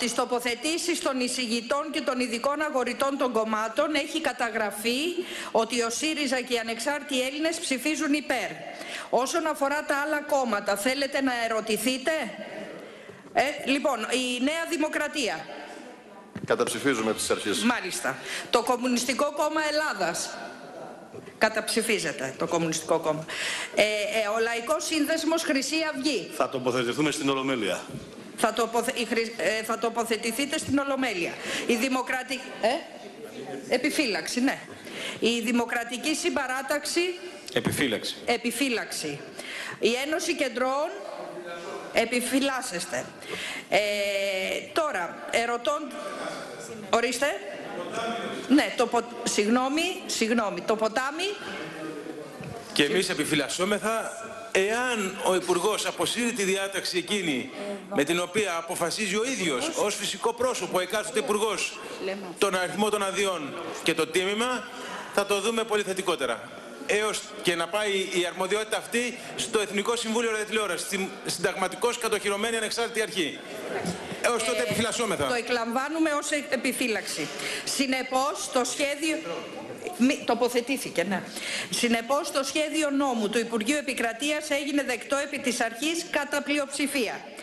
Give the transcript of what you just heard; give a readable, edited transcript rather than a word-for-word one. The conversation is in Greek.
τις τοποθετήσεις των εισηγητών και των ειδικών αγοριτών των κομμάτων έχει καταγραφεί ότι ο ΣΥΡΙΖΑ και οι ανεξάρτητοι Έλληνες ψηφίζουν υπέρ. Όσον αφορά τα άλλα κόμματα, θέλετε να ερωτηθείτε? Λοιπόν, η Νέα Δημοκρατία. Καταψηφίζουμε τις αρχές. Μάλιστα. Το Κομμουνιστικό Κόμμα Ελλάδας. Καταψηφίζεται το Κομμουνιστικό Κόμμα. Ο Λαϊκός Σύνδεσμος Χρυσή Αυγή. Θα τοποθετηθούμε στην Ολομέλεια. Θα τοποθετηθείτε στην Ολομέλεια. Η Δημοκρατική... Επιφύλαξη, ναι. Η Δημοκρατική Συμπαράταξη... Επιφύλαξη. Επιφύλαξη. Η Ένωση Κεντρών... Επιφυλάσσεστε. Τώρα, ερωτών... Ορίστε. Ναι, συγγνώμη, το ποτάμι... Και εμείς επιφυλασσόμεθα εάν ο Υπουργός αποσύρει τη διάταξη εκείνη με την οποία αποφασίζει ο ίδιος ως φυσικό πρόσωπο εκάστοτε Υπουργός τον αριθμό των αδειών και το τίμημα, θα το δούμε πολύ θετικότερα. Έως και να πάει η αρμοδιότητα αυτή στο Εθνικό Συμβούλιο Ραδιοτηλεόρασης, στη συνταγματικώς κατοχυρωμένη ανεξάρτητη αρχή. Έως τότε επιφυλασσόμεθα. Το εκλαμβάνουμε ως επιφύλαξη. Συνεπώς, το σχέδιο... Τοποθετήθηκε, ναι. Συνεπώς, το σχέδιο νόμου του Υπουργείου Επικρατείας έγινε δεκτό επί της αρχής κατά πλειοψηφία.